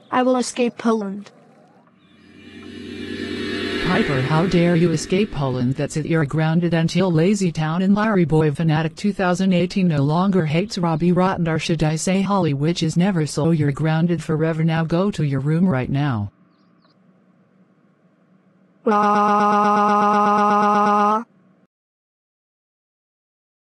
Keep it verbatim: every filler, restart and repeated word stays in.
I will escape Poland. Piper, how dare you escape Poland? That's it, you're grounded until Lazy Town and Larry Boy Fanatic twenty eighteen no longer hates Robbie Rotten, or should I say Holly Witches never, so you're grounded forever. Now go to your room right now. Ah.